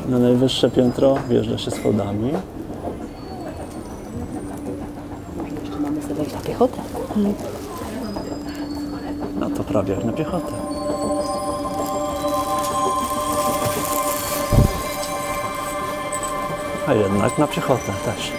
Na najwyższe piętro wjeżdża się schodami. Jeszcze mamy sobie wejść na piechotę. No to prawie jak na piechotę. A jednak na piechotę też.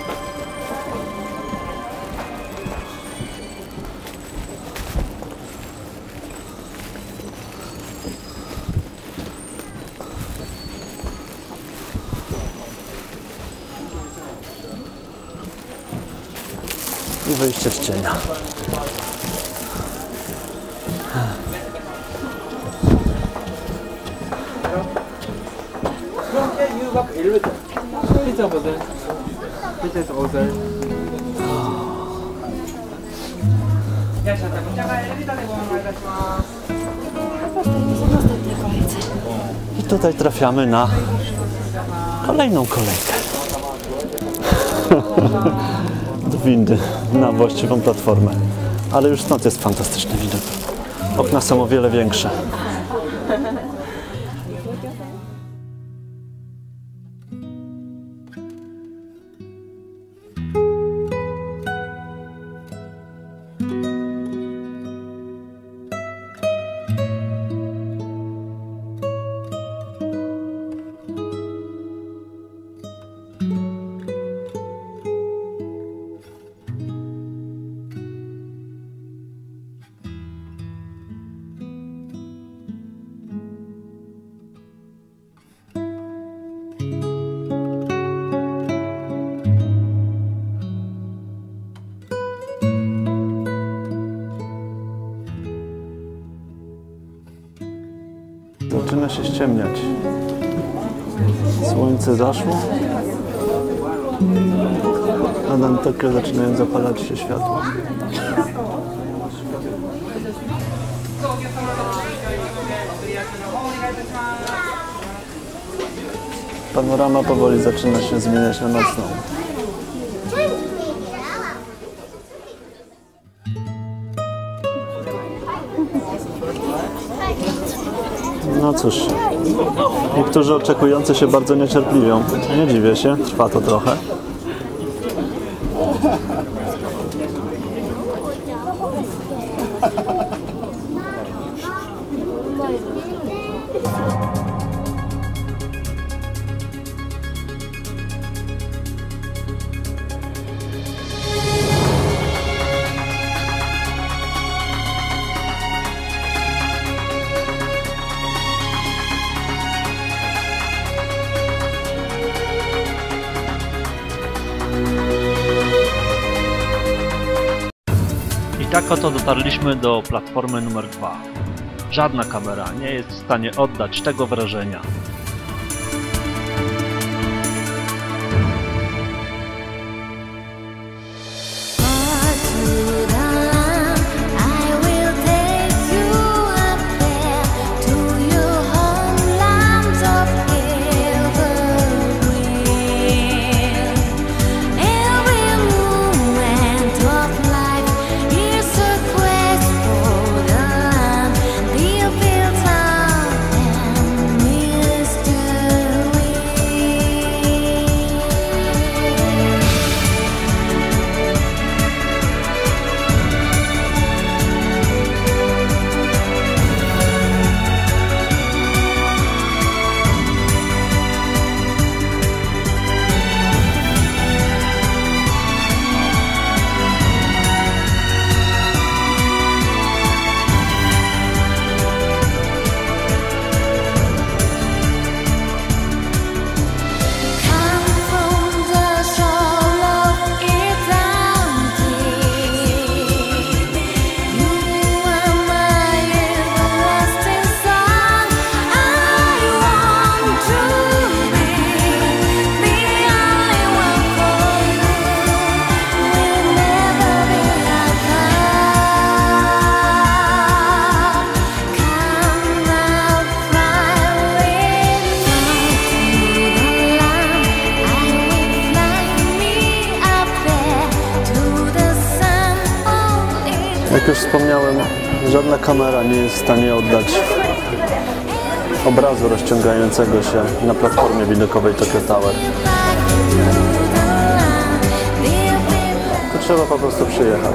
I wyjście z cienia. I tutaj trafiamy na kolejną kolejkę. Do windy na właściwą platformę. Ale już stąd jest fantastyczny widok. Okna są o wiele większe. Zaczyna się ściemniać. Słońce zaszło. Na Nantucket zaczynają zapalać się światła. Panorama powoli zaczyna się zmieniać na nocną. No cóż, niektórzy oczekujący się bardzo niecierpliwią. Nie dziwię się, trwa to trochę. I tak oto dotarliśmy do platformy numer 2. Żadna kamera nie jest w stanie oddać tego wrażenia. Jak już wspomniałem, żadna kamera nie jest w stanie oddać obrazu rozciągającego się na platformie widokowej Tokyo Tower. To trzeba po prostu przyjechać.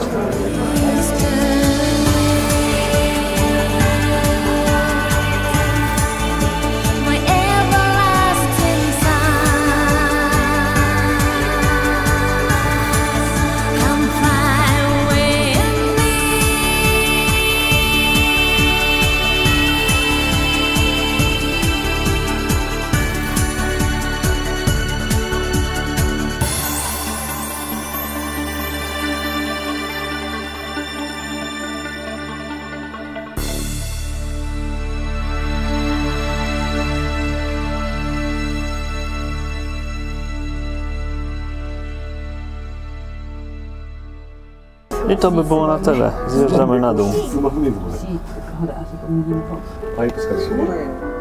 I to by było na tyle. Zjeżdżamy na dół. Sì, ora si comincia un po'. Vai, pescare.